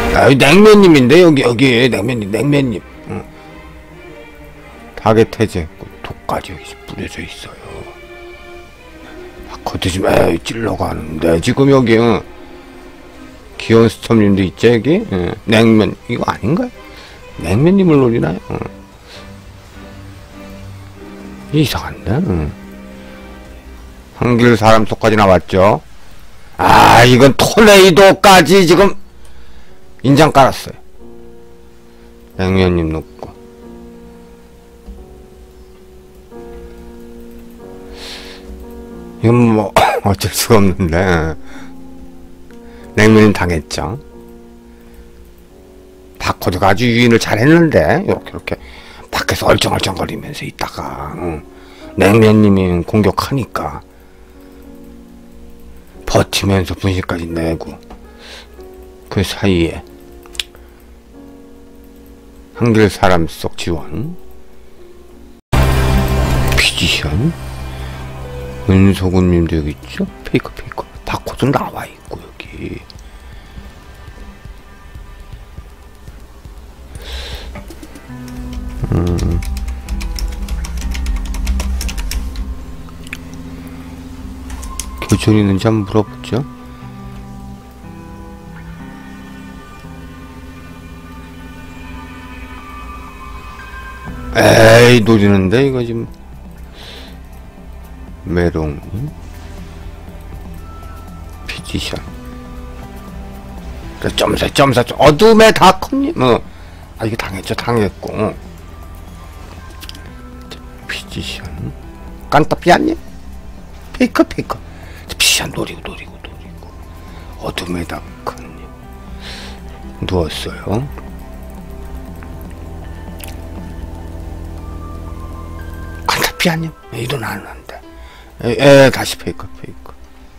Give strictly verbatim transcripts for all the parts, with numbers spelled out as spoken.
아, 냉면님인데 여기 여기 냉면님 냉면님. 응. 타겟 해제했고 독까지 여기 뿌려져 있어요. 바코드 좀 에이 찔러가는데 지금 여기 응. 귀여운 스톰님도 있죠 여기. 응. 냉면 이거 아닌가요? 냉면님을 노리나요? 응. 이상한데? 응. 한길 사람 속까지 나왔죠. 아 이건 토네이도까지 지금 인장 깔았어요. 냉면님 놓고 이건 뭐 어쩔 수가 없는데 냉면님 당했죠. 바코드가 아주 유인을 잘했는데 이렇게 이렇게 밖에서 얼쩡얼쩡거리면서 있다가 응. 냉면님이 공격하니까 버티면서 분신까지 내고 그 사이에 한길 사람 속 지원 피지션 은소군님도 여기 있죠. 페이커 페이커 바코드 나와 있고 여기 음. 교촌 있는지 한번 물어보죠. 에이 노리는데 이거 지금 메롱 피지션 점사 점사 어둠의 다컴님 뭐 아 이거 당했죠 당했고 피지션 깐따피아님 페이커 페이커 피지션 노리고 노리고 노리고 어둠의 다컴님 누웠어요. 깐따피아님 이돈 안 한대. 에, 에 다시 페이커 페이커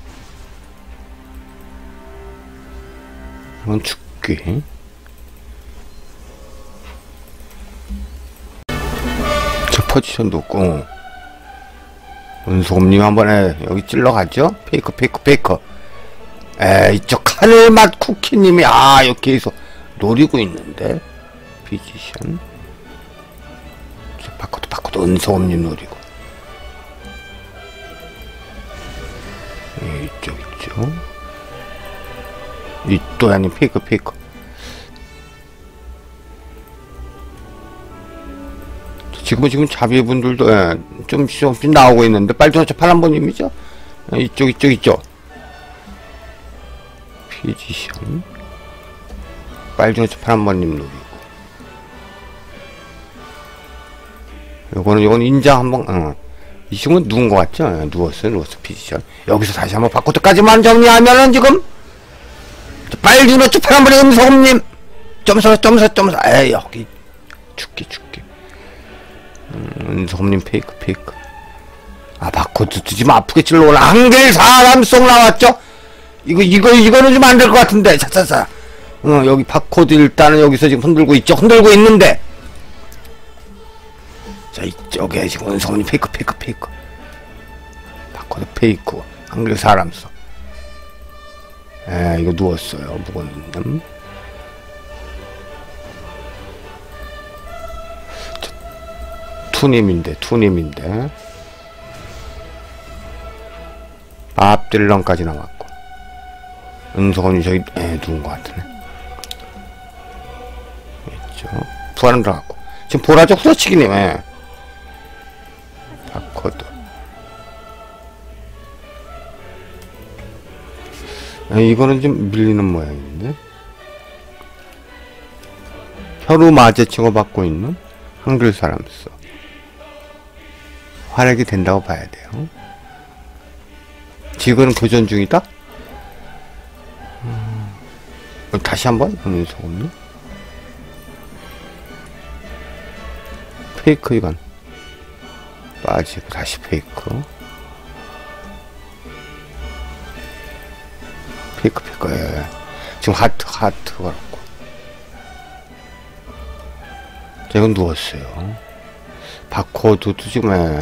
이건 죽기. 저 포지션도 없고 은소금님 한번에 여기 찔러가죠. 페이커 페이커 페이커 에 이쪽 하늘맛 쿠키님이 아 여기 계속 노리고 있는데 피지션 저 바코드 바코드 은소금님 노리고 예, 이쪽 있죠. 이또 아닌 페이커 페이커 지금 지금 자비분들도 예, 좀 조금씩 나오고 있는데 빨리 저 파란번님이죠. 예, 이쪽 이쪽 이쪽 피지션 빨리 저 파란번님 노리고 요거는 요거는 인장 한번 어. 이 친구는 누운 것 같죠? 예, 누웠어요 누웠어 피지션 여기서 다시 한번 바코드까지만 정리하면은 지금 빨리 넣었죠 파란번님 음소금님 점사 점사 점사 에이 여기 죽기 죽기 음, 음소금님 페이크 페이크 아 바코드 지금 아프게 찔러오나 한길 사람 속 나왔죠? 이거 이거 이거는 좀 안 될 것 같은데 자자자 어 여기 바코드 일단은 여기서 지금 흔들고 있죠 흔들고 있는데 자 이쪽에 지금 음소금님 페이크 페이크 페이크 바코드 페이크 한길 사람 속 에 이거 누웠어요 무거운 투님인데 투님인데 밥딜런까지 나왔고 은소건이 저기 에 누운 것 같으네 있죠 부활은 들어갔고 지금 보라죠 후려치기님 에 바코드 에 이거는 좀 밀리는 모양인데 혀로 마제칭을 받고 있는 한글 사람서 활약이 된다고 봐야 돼요. 지금은 교전 중이다? 음, 다시 한번 보면서 없네. 페이크 이건 빠지고 다시 페이크 페이크 페이크 예. 지금 하트 하트 그렇고 자 이건 누웠어요. 바코드도 지금 예.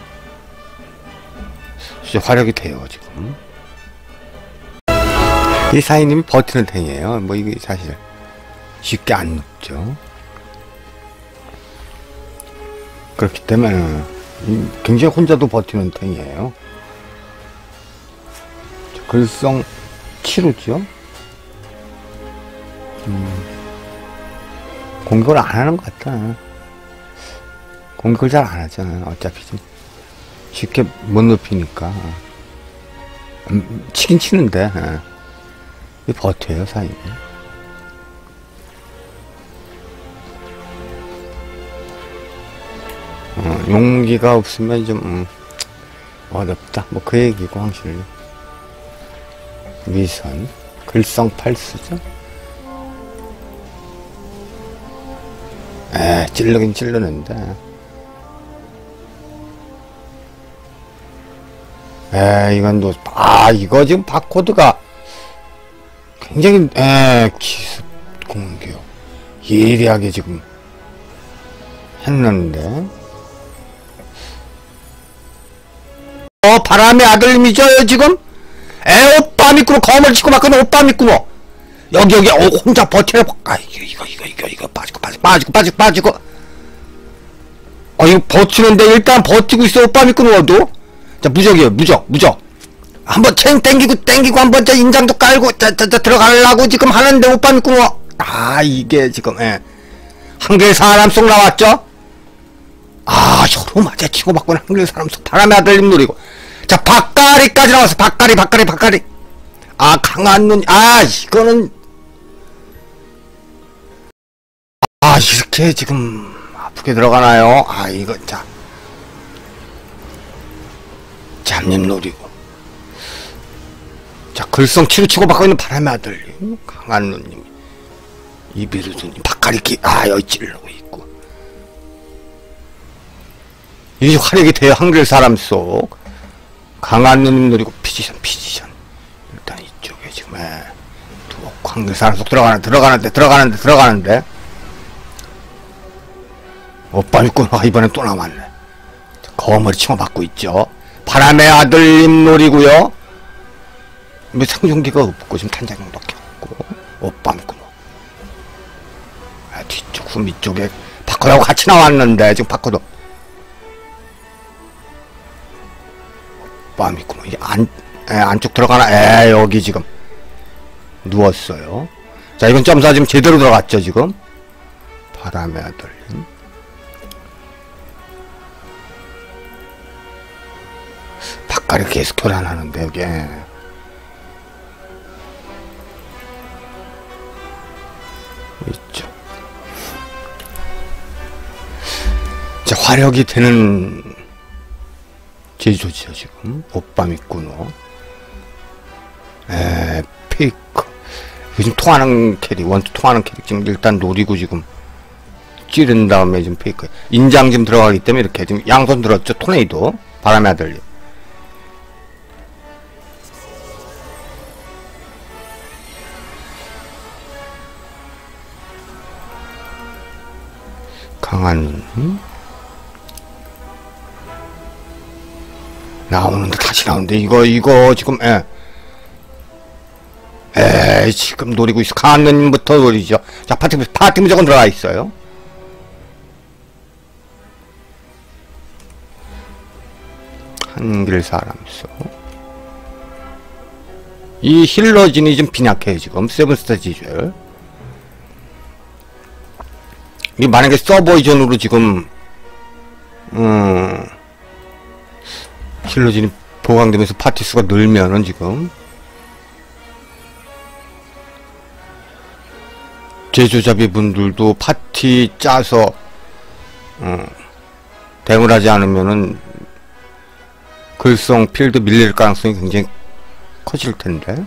진짜 활약이 돼요 지금. 이 사인님이 버티는 탱이에요. 뭐 이게 사실 쉽게 안 눕죠. 그렇기 때문에 굉장히 혼자도 버티는 탱이에요. 글성 칠 호죠. 음, 공격을 안 하는 것 같아. 공격을 잘 안 하잖아요. 어차피 좀 쉽게 못 높이니까. 음, 치긴 치는데, 예. 버텨요, 사인이. 어, 용기가 없으면 좀, 음, 어렵다. 뭐 그 얘기고, 확실히. 위선. 글성 팔수죠? 에, 찔르긴 찔르는데. 에, 이건 또, 아, 이거 지금 바코드가 굉장히, 에, 기습 공격. 예리하게 지금 했는데. 어, 바람의 아들님이죠, 지금? 에, 오빠 믿고, 검을 치고 막, 그는 오빠 믿고, 여기, 여기, 어, 혼자 버텨. 아, 이거, 이거, 이거, 이거, 이거, 빠지고, 빠지고, 빠지고, 빠지고, 빠지고. 어, 이거 버티는데, 일단 버티고 있어, 오빠 믿고 누워도. 자, 무적이에요, 무적, 무적. 한번 챙 땡기고, 땡기고, 한번 저 인장도 깔고, 자, 자, 자, 들어가려고 지금 하는데, 오빠 믿고 누워. 아, 이게 지금, 예. 한길 사람 속 나왔죠? 아, 서로 맞아 치고 받고는 한길 사람 속 바람의 아들님 노리고. 자, 박가리까지 나왔어. 박가리, 박가리, 박가리. 아, 강한 눈, 아, 이거는. 아, 이렇게 지금 아프게 들어가나요? 아, 이거, 자. 잡님 노리고. 자, 글성 치료 치고 받고 있는 바람의 아들님. 강한 눈님. 이비르드님. 박가리끼, 아, 여기 찔르고 있고. 이 화력이 돼요, 한글 사람 속. 강한 눈님 노리고, 피지션, 피지션. 일단 이쪽에 지금, 에. 두 한글 사람 속 들어가는데, 들어가는데, 들어가는데, 들어가는데. 오빠 믿고, 아, 이번엔 또 남았네. 거머리 치고 받고 있죠. 바람의 아들님 노리고요. 뭐 생존기가 없고, 지금 탄자경밖에 없고. 오빠 믿고. 아, 뒤쪽, 후미 쪽에 바코드하고 같이 나왔는데, 지금 바코드. 오빠 믿고, 이게 안, 에, 안쪽 들어가나? 에, 여기 지금. 누웠어요. 자, 이건 점사 지금 제대로 들어갔죠, 지금. 바람의 아들님. 바깥에 계속 교란하는데, 여기. 있죠. 자, 화력이 되는 제조지요, 지금. 오빠 믿고 너. 에, 페이크. 이거 지금 통하는 캐릭, 원투 통하는 캐릭 지금 일단 노리고 지금 찌른 다음에 지금 페이크. 인장 지금 들어가기 때문에 이렇게 지금 양손 들었죠, 토네이도. 바람의 아들님. 강한 음? 나오는데 다시 나오는데 이거 이거 지금 에 에 지금 노리고 있어. 강한 누님부터 노리죠. 자, 파티 파티 무조건 들어가 있어요. 한길 사람 수. 이 힐러진이 좀 빈약해요 지금. 세븐스타 지주얼. 이 만약에 서버 이전으로 지금 음 힐러진이 보강되면서 파티 수가 늘면은 지금 제조잡이 분들도 파티 짜서 음 대응을 하지 않으면은 글성 필드 밀릴 가능성이 굉장히 커질 텐데.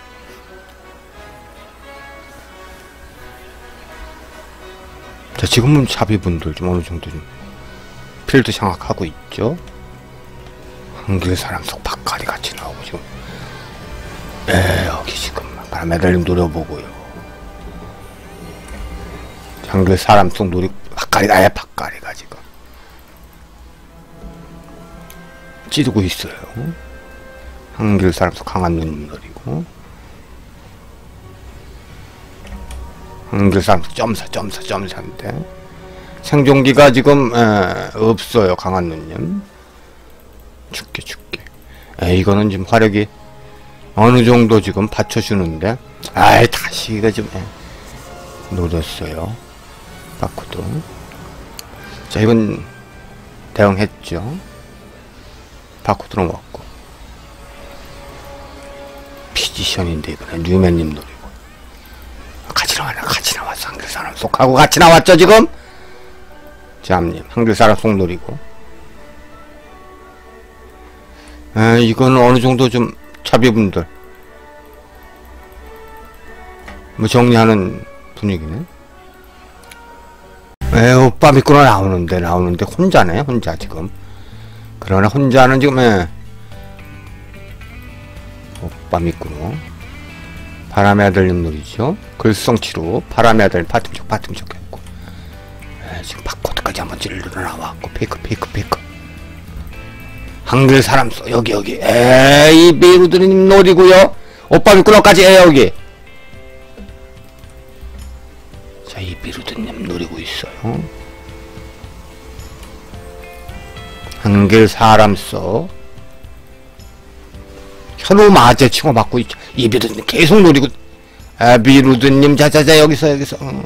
자, 지금은 자비분들 좀 어느 정도 좀 필드 장악하고 있죠. 한길 사람 속 박칼이 같이 나오고 지금. 에, 여기 지금 바람의 아들님 노려보고요. 한길 사람 속 노리 박칼이 아예 박칼이가 지금 찌르고 있어요. 한길 사람 속 강한 누님 노리고. 한글 사람 점사 점사 점사인데 생존기가 지금 에, 없어요. 강한 누님 죽게 죽게. 에, 이거는 지금 화력이 어느 정도 지금 받쳐주는데 아이 다시 이거 좀 에, 노렸어요. 바코드. 자 이건 대응했죠. 바코드로 먹고 피지션인데 이번에 뉴맨님 노리고 같이 나와라. 같이 나왔어. 한글 사람 속하고 같이 나왔죠 지금. 잠님 한글 사람 속 노리고. 에 이거는 어느 정도 좀 차비분들 뭐 정리하는 분위기네. 에 오빠 믿고는 나오는데 나오는데 혼자네. 혼자 지금. 그러나 혼자는 지금 에 오빠 믿고는 바람의 아들님 놀이죠. 글썽치로 바람의 아들 파틈쪽 파틈쪽 했고 에 지금 바코드까지 한번 찔러 나와갖고 페이크 페이크 페이크 한글 사람 써 여기 여기 에이 미루드님 노리고요. 오빠 믿고는까지 에 여기. 자 이 미루드님 노리고 있어요. 한글 사람 써 현우 마제 치고 맞고 있죠. 이 미루드님 계속 노리고. 아 미루드님 자자자 여기서 여기서 어.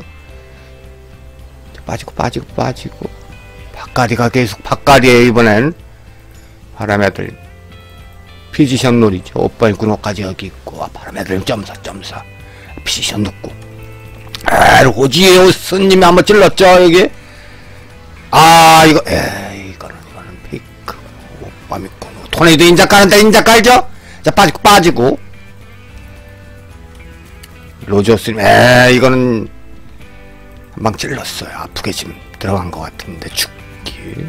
빠지고 빠지고 빠지고 박가리가 계속 박가리에 이번엔 바람의 아들 피지션 놀이죠. 오빠 일꾼호까지 여기 있고. 아, 바람의 아들 점사 점사 피지션 넣고. 아 로지오스님이 한번 찔렀죠 여기. 아 이거 에이 이거는 이거는 페이크. 오빠 믿고 토네이도 인자 까는데 인자 깔죠. 자 빠지고 빠지고 로지오스님 에이 이거는 한방 찔렀어요. 아프게 지금 들어간 것 같은데 죽기.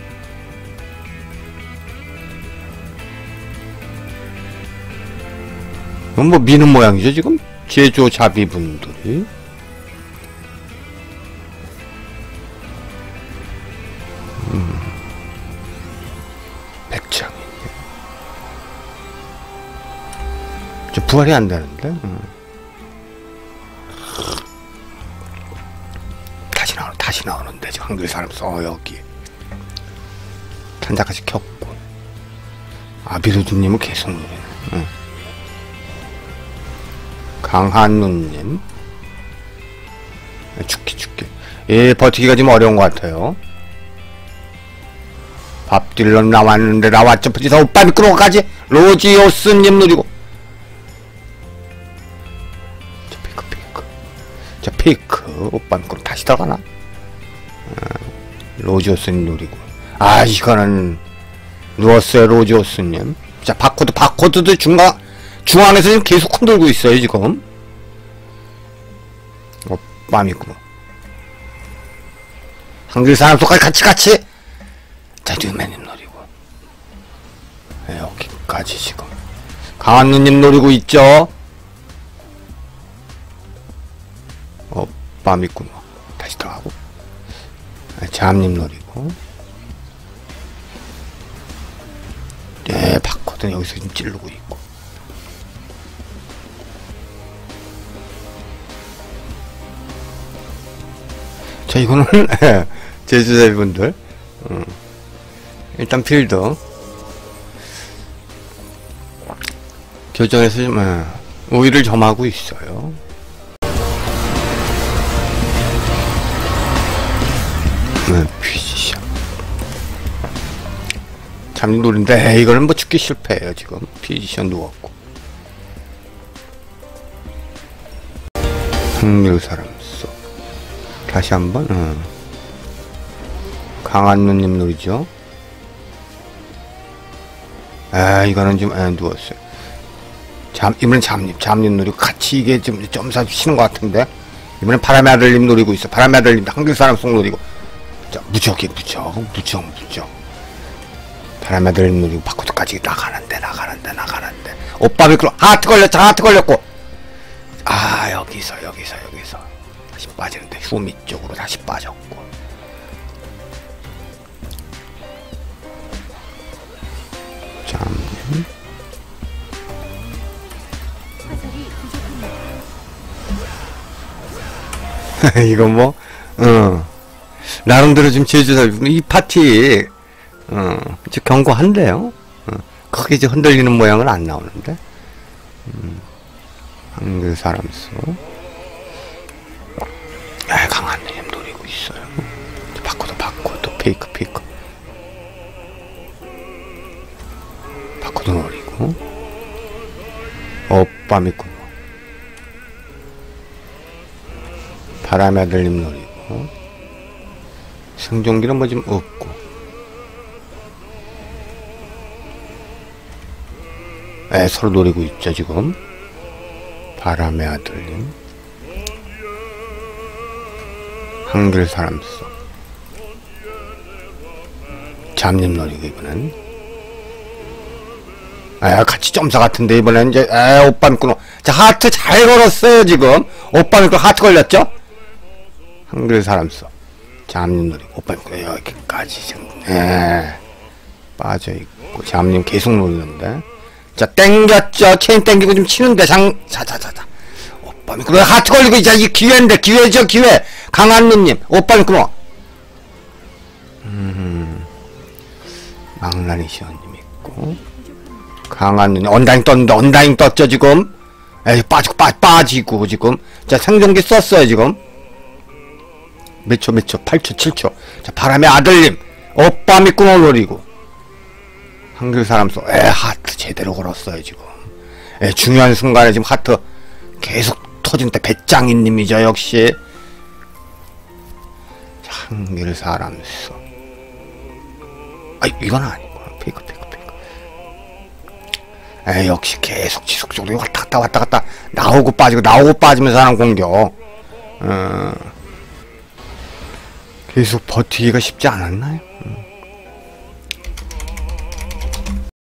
이건 뭐 미는 모양이죠 지금. 제조 자비분들이. 음. 백창이. 저 부활이 안 되는데. 음. 다시 나오 다시 나오는데 저 한글 사람 써 여기. 탄자까지 켰고. 아비루드님은 계속 노래네. 음. 강한누님 죽기 죽기. 예 버티기가 좀 어려운 것 같아요. 밥딜런 나왔는데 나왔죠. 부지사 오빠 미끄러워까지 로지오스님 누리고. 자 피크 피크. 자 피크 오빠 미끄러 다시 들어가나. 아, 로지오스님 누리고. 아 이거는 누웠어요 로지오스님. 자 바코드 바코드도 중간 중앙에서 지금 계속 흔들고 있어요 지금. 어, 빰 있구나. 한글 사람 속까지 같이 같이. 자 뉴맨님 노리고. 네, 여기까지 지금. 강한누님 노리고 있죠. 어, 빰 있구나. 다시 들어가고. 네, 잠님 노리고. 네, 바코드는 여기서 지금 찌르고 있고. 자 이거는 제주자분들 음. 일단 필드 교정에서 좀 에, 우위를 점하고 있어요. 네, 피지션 잠님 노린데 이거는 뭐 죽기 실패해요 지금. 피지션 누웠고. 흥밀 사람 써 다시 한번. 어. 강한누님 놀이죠. 아 이거는 좀 에, 누웠어요. 잠 이번엔 잠님 잠님 노리고 같이 이게 좀 점사 치는 것 같은데. 이번엔 바람의 아들님 노리고 있어. 바람의 아들님 한글 사람 속 노리고. 자 무적이 무적 무적 무적. 바람의 아들님 노리고 바코드까지 나가는데 나가는데 나가는데. 오빠 미끄러 하트 걸렸죠. 하트 걸렸고. 아 여기서 여기서 여기서 다시 빠지는데 휴미 쪽으로 다시 빠졌고. 참. 이거 뭐, 어. 나름대로 지금 제주도 이 파티, 어, 이제 견고한데요. 어, 크게 이제 흔들리는 모양은 안 나오는데. 음, 한글 사람 수. 아, 강한 님 노리고 있어요. 바꿔도 바꿔, 또 페이크, 페이크. 바꿔도 노리고. 오빠 믿고. 바람의 아들님 노리고. 생존기는 뭐 좀 없고. 에, 서로 노리고 있죠, 지금. 바람의 아들님. 한글 사람 수. 잠님 노리고, 이번엔. 에, 같이 점사 같은데, 이번엔 이제, 에, 오빠 믿고. 자, 하트 잘 걸었어요, 지금. 오빠 믿고 하트 걸렸죠? 한글 사람 수. 잠님 노리고, 오빠 믿고, 여기까지 지금. 에, 빠져있고. 잠님 계속 노리는데. 자, 땡겼죠. 체인 땡기고 좀 치는데, 장, 자, 자, 자, 자. 오빠 믿고, 하트 걸리고, 이제 이 기회인데, 기회죠, 기회. 강한님님, 오빠 믿고. 음, 망나니 시원님 있고. 강한님, 언다잉 떴는데, 언다잉 떴죠, 지금. 에이, 빠지고, 빠, 빠지고, 지금. 자, 생존기 썼어요, 지금. 몇 초, 몇 초, 팔 초, 칠 초. 자, 바람의 아들님, 오빠 믿고 노리고. 한글 사람 소, 에, 하트 제대로 걸었어요, 지금. 에, 중요한 순간에 지금 하트 계속 터진데, 배짱이님이죠, 역시. 자, 한글 사람 소. 아, 이건 아니고. 페이크, 페이크, 페이크. 에, 역시 계속 지속적으로 왔다 갔다 왔다 갔다. 나오고 빠지고, 나오고 빠지면서 하는 공격. 어, 계속 버티기가 쉽지 않았나요? 음.